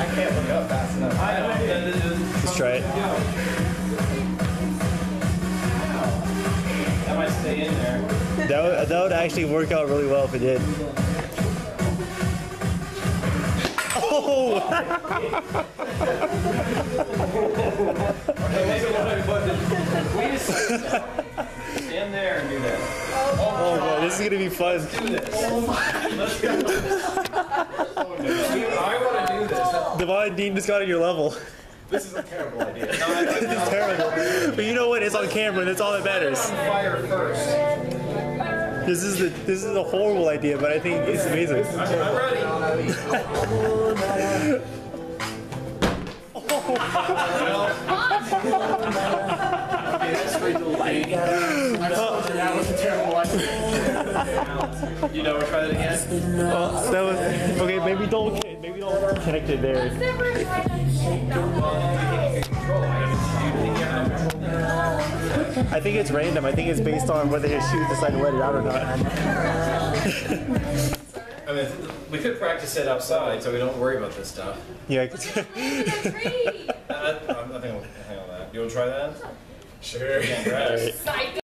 can't look up fast enough. I know. Let's try it. That might stay in there. That would actually work out really well if it did. Oh! Stand there and do that. Oh god, this is gonna be fun. Let's do this. Let's go. I want to do this. Divine Dean just got on your level. This is a terrible idea. This is terrible. But you know what? It's on camera and that's all that matters. Fire first. This is a horrible idea, but I think it's amazing. I'm ready. That was a terrible idea. You know, we'll try that again. That was okay. Maybe don't connect it there. I think it's random. I think it's based on whether your shoes decide to let it out or not. I mean, we could practice it outside so we don't worry about this stuff. Yeah. I think we'll hang on that. You want to try that? Sure.